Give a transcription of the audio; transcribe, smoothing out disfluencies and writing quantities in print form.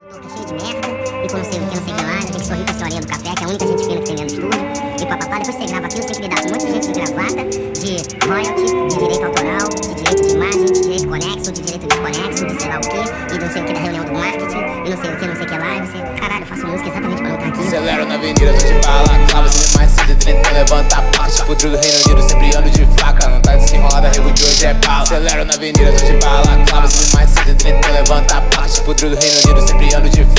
Tô cheio de merda, e com não sei o que, não sei o que lá, tem que sorrir pra senhorinha do café, que é a única gente fina que tem dentro do estúdio. E papapá, depois você grava aquilo, você tem que lidar com um monte de gente de gravata, de royalty, de direito autoral, de direito de imagem, de direito conexo, de direito desconexo, de sei lá o que, e não sei o que da reunião do marketing, e não sei o que, não sei o que lá, e você, caralho, eu faço música exatamente pra não estar aqui. Acelero na avenida, tô de balaclava, sempre mais 130, levanta a placa, tipo trio do Reino Unido, sempre ando de faca, não tá desenrolada, rego de hoje é bala. Acelero na avenida, tô de balaclava, sempre mais 130, levanta a placa, tipo trio do Reino Unido, sempre ando de faca.